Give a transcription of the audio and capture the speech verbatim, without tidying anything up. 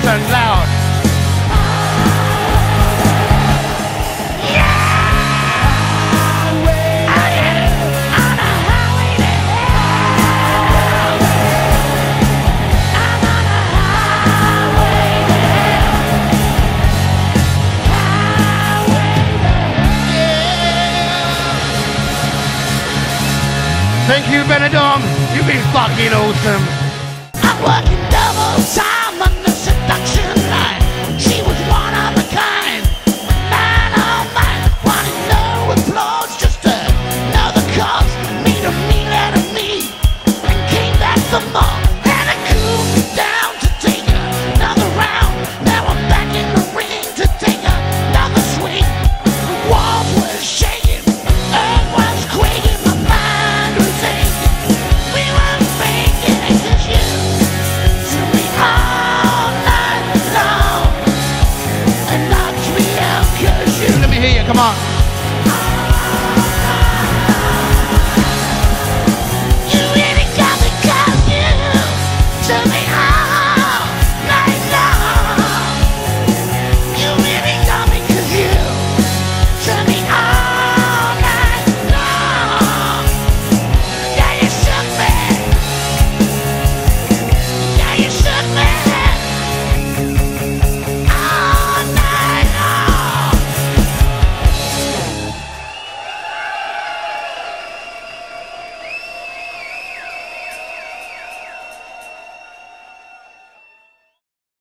and loud. Thank you, Benidorm. You've been fucking awesome. I'm working double time on the seduction line. She was one of a kind. Man, oh man, wanted no applause, just another cause. Made a meal out of me and came back for more.